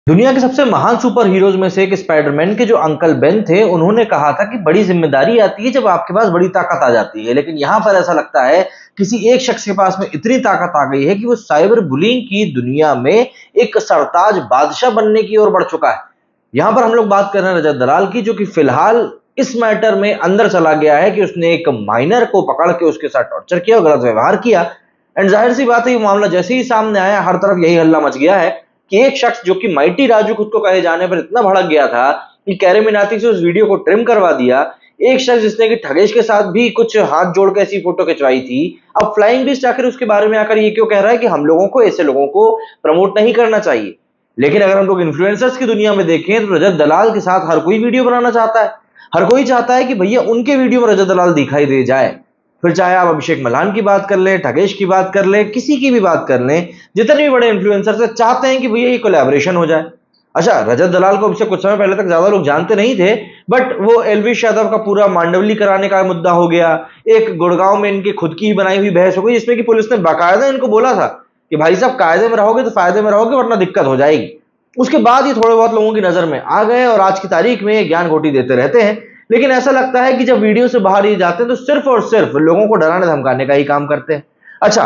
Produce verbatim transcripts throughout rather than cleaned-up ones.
दुनिया के सबसे महान सुपर हीरोज में से एक स्पाइडरमैन के जो अंकल बेन थे, उन्होंने कहा था कि बड़ी जिम्मेदारी आती है जब आपके पास बड़ी ताकत आ जाती है। लेकिन यहाँ पर ऐसा लगता है किसी एक शख्स के पास में इतनी ताकत आ गई है कि वो साइबर बुलिंग की दुनिया में एक सरताज बादशाह बनने की ओर बढ़ चुका है। यहाँ पर हम लोग बात कर रहे हैं रजत दलाल की, जो कि फिलहाल इस मैटर में अंदर चला गया है कि उसने एक माइनर को पकड़ के उसके साथ टॉर्चर किया और गलत व्यवहार किया। एंड जाहिर सी बात है, ये मामला जैसे ही सामने आया, हर तरफ यही हल्ला मच गया है कि एक शख्स जो कि माइटी राजू खुद को कहे जाने पर इतना भड़क गया था कि कैरी मिनाटी से उस वीडियो को ट्रिम करवा दिया। एक शख्स जिसने कि ठगेश के साथ भी कुछ हाथ जोड़ के ऐसी फोटो खिंचवाई थी, अब फ्लाइंग बीस्ट आकर उसके बारे में आकर ये क्यों कह रहा है कि हम लोगों को, ऐसे लोगों को प्रमोट नहीं करना चाहिए। लेकिन अगर हम लोग इन्फ्लुएंसर्स की दुनिया में देखें तो रजत दलाल के साथ हर कोई वीडियो बनाना चाहता है। हर कोई चाहता है कि भैया उनके वीडियो में रजत दलाल दिखाई दे जाए। फिर चाहे आप अभिषेक मल्हान की बात कर लें, ठगेश की बात कर लें, किसी की भी बात कर लें, जितने भी बड़े इन्फ्लुएंसर्स हैं चाहते हैं कि भैया ये कोलैबोरेशन हो जाए। अच्छा, रजत दलाल को अभिषेक कुछ समय पहले तक ज्यादा लोग जानते नहीं थे, बट वो एलविश यादव का पूरा मांडवली कराने का मुद्दा हो गया। एक गुड़गांव में इनकी खुद की ही बनाई हुई बहस हो गई, जिसमें कि पुलिस ने बाकायदा इनको बोला था कि भाई साहब कायदे में रहोगे तो फायदे में रहोगे, वरना दिक्कत हो जाएगी। उसके बाद ये थोड़े बहुत लोगों की नजर में आ गए और आज की तारीख में ज्ञान घोटी देते रहते हैं। लेकिन ऐसा लगता है कि जब वीडियो से बाहर ही जाते हैं तो सिर्फ और सिर्फ लोगों को डराने धमकाने का ही काम करते हैं। अच्छा,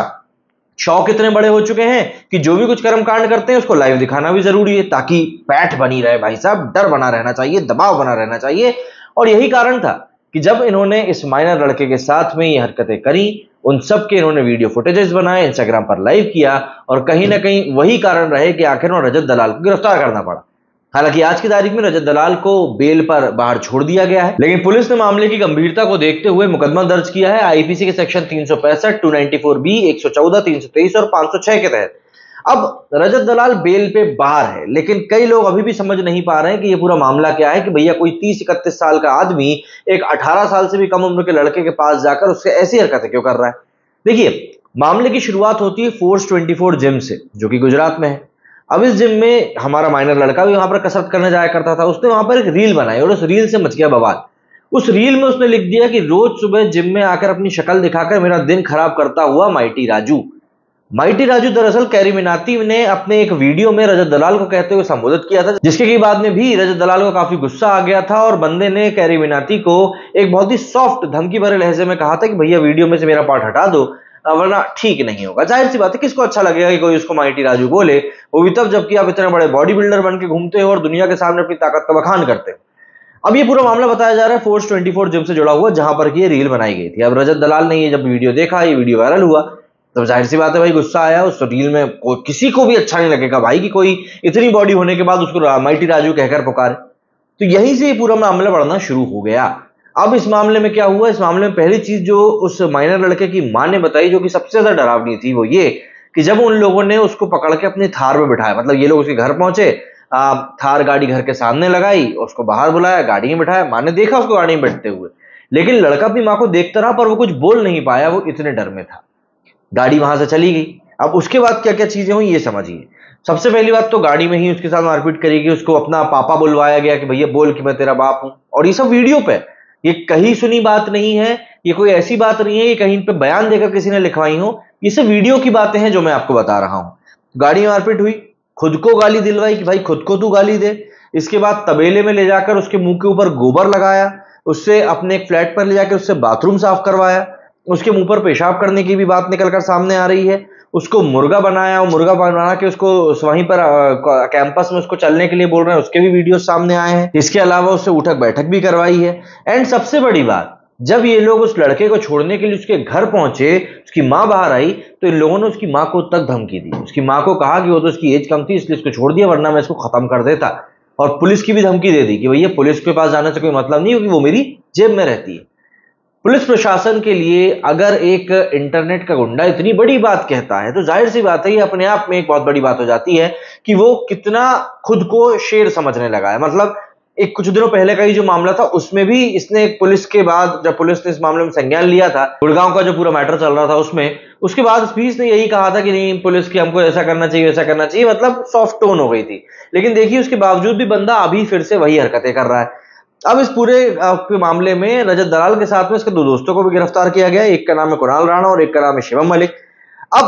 शौक इतने बड़े हो चुके हैं कि जो भी कुछ कर्मकांड करते हैं उसको लाइव दिखाना भी जरूरी है, ताकि पैठ बनी रहे भाई साहब, डर बना रहना चाहिए, दबाव बना रहना चाहिए। और यही कारण था कि जब इन्होंने इस माइनर लड़के के साथ में ये हरकतें करी, उन सब के इन्होंने वीडियो फुटेजेस बनाए, इंस्टाग्राम पर लाइव किया, और कहीं ना कहीं वही कारण रहे कि आखिर में रजत दलाल को गिरफ्तार करना पड़ा। हालांकि आज की तारीख में रजत दलाल को बेल पर बाहर छोड़ दिया गया है, लेकिन पुलिस ने मामले की गंभीरता को देखते हुए मुकदमा दर्ज किया है आईपीसी के सेक्शन तीन सौ पैंसठ, दो सौ चौरानवे बी, एक सौ चौदह, तीन सौ तेईस और पांच सौ छह के तहत। अब रजत दलाल बेल पे बाहर है, लेकिन कई लोग अभी भी समझ नहीं पा रहे हैं कि ये पूरा मामला क्या है, कि भैया कोई तीस इकतीस साल का आदमी एक अठारह साल से भी कम उम्र के लड़के के पास जाकर उससे ऐसी हरकतें क्यों कर रहा है। देखिए, मामले की शुरुआत होती है फोर्स चौबीस जिम से, जो कि गुजरात में है। अब इस जिम में हमारा माइनर लड़का भी वहां पर कसरत करने जाया करता था। उसने वहां पर एक रील बनाई और उस रील से मच गया बवाल। उस रील में उसने लिख दिया कि रोज सुबह जिम में आकर अपनी शक्ल दिखाकर मेरा दिन खराब करता हुआ माइटी राजू। माइटी राजू दरअसल कैरी मिनाटी ने अपने एक वीडियो में रजत दलाल को कहते हुए संबोधित किया था, जिसके की बाद में भी रजत दलाल को काफी गुस्सा आ गया था और बंदे ने कैरी मिनाटी को एक बहुत ही सॉफ्ट धमकी भरे लहजे में कहा था कि भैया वीडियो में से मेरा पार्ट हटा दो, वरना ठीक नहीं होगा। जाहिर सी बात है, किसको अच्छा लगेगा कि कोई उसको माइटी राजू बोले, वो भी तब जबकि आप इतने बड़े बॉडी बिल्डर बन के घूमते हो और दुनिया के सामने अपनी ताकत का बखान करते हो। अब ये पूरा मामला बताया जा रहा है फोर्स चौबीस जिम से जुड़ा हुआ, जहां पर ये रील बनाई गई थी। अब रजत दलाल ने ये जब वीडियो देखा, ये वीडियो वायरल हुआ, तब जाहिर सी बात है भाई गुस्सा आया। उस रील में को, किसी को भी अच्छा नहीं लगेगा भाई कि कोई इतनी बॉडी होने के बाद उसको माइटी राजू कहकर पुकारे। तो यहीं से पूरा मामला बढ़ना शुरू हो गया। अब इस मामले में क्या हुआ, इस मामले में पहली चीज जो उस माइनर लड़के की मां ने बताई, जो कि सबसे ज्यादा डरावनी थी, वो ये कि जब उन लोगों ने उसको पकड़ के अपनी थार में बिठाया, मतलब ये लोग उसके घर पहुंचे, आ, थार गाड़ी घर के सामने लगाई, उसको बाहर बुलाया, गाड़ी में बिठाया। मां ने देखा उसको गाड़ी में बैठते हुए, लेकिन लड़का अपनी मां को देखता रहा पर वो कुछ बोल नहीं पाया, वो इतने डर में था। गाड़ी वहां से चली गई। अब उसके बाद क्या क्या चीजें हुई ये समझिए। सबसे पहली बात तो गाड़ी में ही उसके साथ मारपीट करेगी, उसको अपना पापा बुलवाया गया कि भैया बोल कि मैं तेरा बाप हूं, और ये सब वीडियो पे। ये कहीं सुनी बात नहीं है, ये कोई ऐसी बात नहीं है ये कहीं पे बयान देकर किसी ने लिखवाई हो, ये सब वीडियो की बातें हैं जो मैं आपको बता रहा हूं। गाड़ी में मारपीट हुई, खुद को गाली दिलवाई कि भाई खुद को तू गाली दे। इसके बाद तबेले में ले जाकर उसके मुंह के ऊपर गोबर लगाया, उससे अपने एक फ्लैट पर ले जाकर उससे बाथरूम साफ करवाया, उसके मुंह पर पेशाब करने की भी बात निकलकर सामने आ रही है। उसको मुर्गा बनाया और मुर्गा बना के उसको वहीं पर कैंपस में उसको चलने के लिए बोल रहे हैं, उसके भी वीडियो सामने आए हैं। इसके अलावा उससे उठक बैठक भी करवाई है। एंड सबसे बड़ी बात, जब ये लोग उस लड़के को छोड़ने के लिए उसके घर पहुंचे, उसकी मां बाहर आई, तो इन लोगों ने उसकी मां को तक धमकी दी। उसकी मां को कहा कि वो तो उसकी एज कम थी इसलिए इसको छोड़ दिया, वरना मैं इसको खत्म कर देता। और पुलिस की भी धमकी दे दी कि भैया पुलिस के पास जाने से कोई मतलब नहीं, क्योंकि वो मेरी जेब में रहती है। पुलिस प्रशासन के लिए अगर एक इंटरनेट का गुंडा इतनी बड़ी बात कहता है, तो जाहिर सी बात है ये अपने आप में एक बहुत बड़ी बात हो जाती है कि वो कितना खुद को शेर समझने लगा है। मतलब एक कुछ दिनों पहले का ही जो मामला था, उसमें भी इसने एक पुलिस के बाद, जब पुलिस ने इस मामले में संज्ञान लिया था, गुड़गांव का जो पूरा मैटर चल रहा था उसमें, उसके बाद भी इसने यही कहा था कि नहीं पुलिस की हमको ऐसा करना चाहिए वैसा करना चाहिए, मतलब सॉफ्ट टोन हो गई थी। लेकिन देखिए उसके बावजूद भी बंदा अभी फिर से वही हरकतें कर रहा है। अब इस पूरे मामले में रजत दलाल के साथ में इसके दो दोस्तों को भी गिरफ्तार किया गया। एक का नाम है कुणाल राणा और एक का नाम है शिवम मलिक। अब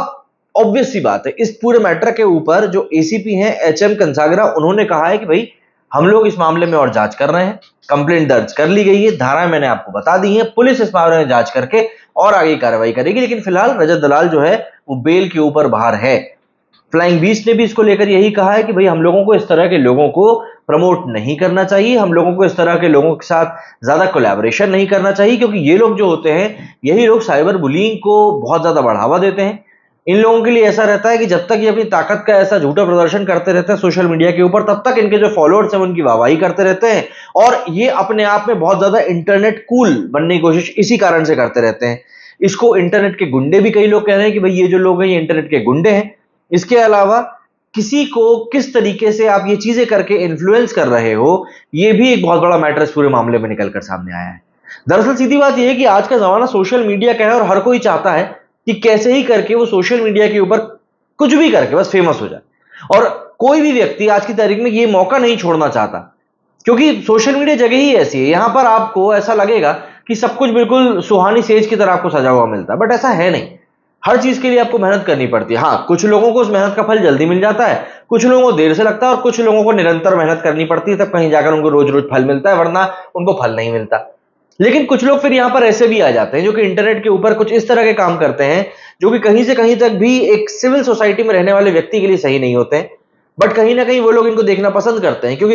ऑब्वियस सी बात है, इस पूरे मैटर के ऊपर जो एसीपी हैं एच एम कंसागरा, उन्होंने कहा है कि भाई हम लोग इस मामले में और जांच कर रहे हैं, कंप्लेंट दर्ज कर ली गई है, धाराएं मैंने आपको बता दी हैं, पुलिस इस मामले में जांच करके और आगे कार्रवाई करेगी। लेकिन फिलहाल रजत दलाल जो है वो बेल के ऊपर बाहर है। फ्लाइंग बीस्ट ने भी इसको लेकर यही कहा है कि भाई हम लोगों को इस तरह के लोगों को प्रमोट नहीं करना चाहिए, हम लोगों को इस तरह के लोगों के साथ ज्यादा कोलैबोरेशन नहीं करना चाहिए, क्योंकि ये लोग जो होते हैं यही लोग साइबर बुलिंग को बहुत ज्यादा बढ़ावा देते हैं। इन लोगों के लिए ऐसा रहता है कि जब तक ये अपनी ताकत का ऐसा झूठा प्रदर्शन करते रहते हैं सोशल मीडिया के ऊपर, तब तक इनके जो फॉलोअर्स हैं उनकी वाहवाही करते रहते हैं, और ये अपने आप में बहुत ज्यादा इंटरनेट कूल बनने की कोशिश इसी कारण से करते रहते हैं। इसको इंटरनेट के गुंडे भी कई लोग कह रहे हैं कि भाई ये जो लोग हैं ये इंटरनेट के गुंडे हैं। इसके अलावा किसी को किस तरीके से आप ये चीजें करके इन्फ्लुएंस कर रहे हो, ये भी एक बहुत बड़ा मैटर इस पूरे मामले में निकलकर सामने आया है। दरअसल सीधी बात यह है कि आज का जमाना सोशल मीडिया का है और हर कोई चाहता है कि कैसे ही करके वो सोशल मीडिया के ऊपर कुछ भी करके बस फेमस हो जाए, और कोई भी व्यक्ति आज की तारीख में ये मौका नहीं छोड़ना चाहता, क्योंकि सोशल मीडिया जगह ही ऐसी है, यहां पर आपको ऐसा लगेगा कि सब कुछ बिल्कुल सुहानी सेज की तरह आपको सजा हुआ मिलता है, बट ऐसा है नहीं। हर चीज के लिए आपको मेहनत करनी पड़ती है। हाँ, कुछ लोगों को उस मेहनत का फल जल्दी मिल जाता है, कुछ लोगों को देर से लगता है, और कुछ लोगों को निरंतर मेहनत करनी पड़ती है, तब कहीं जाकर उनको रोज रोज फल मिलता है, वरना उनको फल नहीं मिलता। लेकिन कुछ लोग फिर यहां पर ऐसे भी आ जाते हैं जो कि इंटरनेट के ऊपर कुछ इस तरह के काम करते हैं जो कि कहीं से कहीं तक भी एक सिविल सोसाइटी में रहने वाले व्यक्ति के लिए सही नहीं होते हैं, बट कहीं ना कहीं वो लोग इनको देखना पसंद करते हैं। क्योंकि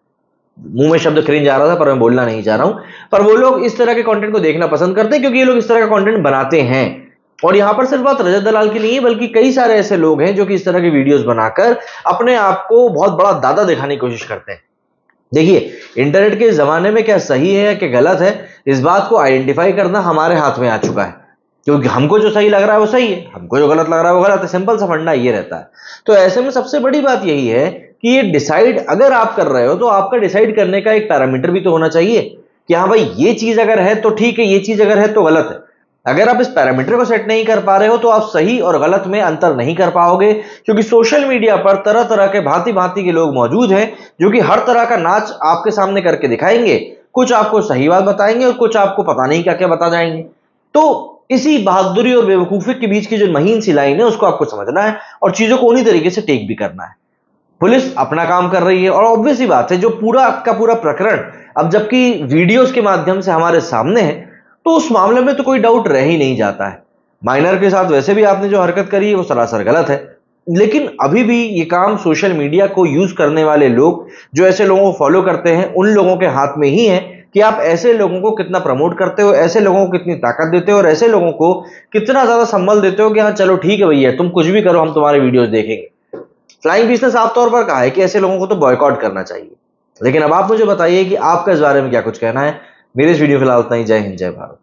मुंह में शब्द क्रिंज आ रहा था पर मैं बोलना नहीं चाह रहा हूं, पर वो लोग इस तरह के कंटेंट को देखना पसंद करते हैं क्योंकि ये लोग इस तरह का कंटेंट बनाते हैं। और यहां पर सिर्फ बात रजत दलाल की नहीं है, बल्कि कई सारे ऐसे लोग हैं जो कि इस तरह की वीडियोस बनाकर अपने आप को बहुत बड़ा दादा दिखाने की कोशिश करते हैं। देखिए, इंटरनेट के जमाने में क्या सही है क्या गलत है, इस बात को आइडेंटिफाई करना हमारे हाथ में आ चुका है, क्योंकि हमको जो सही लग रहा है वो सही है, हमको जो गलत लग रहा है वो गलत है। सिंपल सा फंडा ये रहता है। तो ऐसे में सबसे बड़ी बात यही है कि ये डिसाइड अगर आप कर रहे हो तो आपका डिसाइड करने का एक पैरामीटर भी तो होना चाहिए कि हाँ भाई ये चीज अगर है तो ठीक है, ये चीज अगर है तो गलत है। अगर आप इस पैरामीटर को सेट नहीं कर पा रहे हो तो आप सही और गलत में अंतर नहीं कर पाओगे, क्योंकि सोशल मीडिया पर तरह तरह के भांति भांति के लोग मौजूद हैं जो कि हर तरह का नाच आपके सामने करके दिखाएंगे। कुछ आपको सही बात बताएंगे और कुछ आपको पता नहीं क्या क्या बता जाएंगे। तो इसी बहादुरी और बेवकूफी के बीच की जो महीन सी लाइन है उसको आपको समझना है और चीजों को उन्हीं तरीके से टेक भी करना है। पुलिस अपना काम कर रही है और ऑब्वियस ही बात है जो पूरा का पूरा प्रकरण अब जबकि वीडियोस के माध्यम से हमारे सामने है तो उस मामले में तो कोई डाउट रह ही नहीं जाता है। माइनर के साथ वैसे भी आपने जो हरकत करी है वो सरासर गलत है, लेकिन अभी भी ये काम सोशल मीडिया को यूज करने वाले लोग जो ऐसे लोगों को फॉलो करते हैं उन लोगों के हाथ में ही है कि आप ऐसे लोगों को कितना प्रमोट करते हो, ऐसे लोगों को कितनी ताकत देते हो और ऐसे लोगों को कितना ज्यादा संबल देते हो कि हाँ चलो ठीक है भैया तुम कुछ भी करो हम तुम्हारे वीडियोस देखेंगे। फ्लाइंग बीस्ट ने साफ तौर पर कहा है कि ऐसे लोगों को तो बॉयकॉट करना चाहिए। लेकिन अब आप मुझे बताइए कि आपका इस बारे में क्या कुछ कहना है। मेरे इस वीडियो फिलहाल इतना ही। जय हिंद, जय भारत।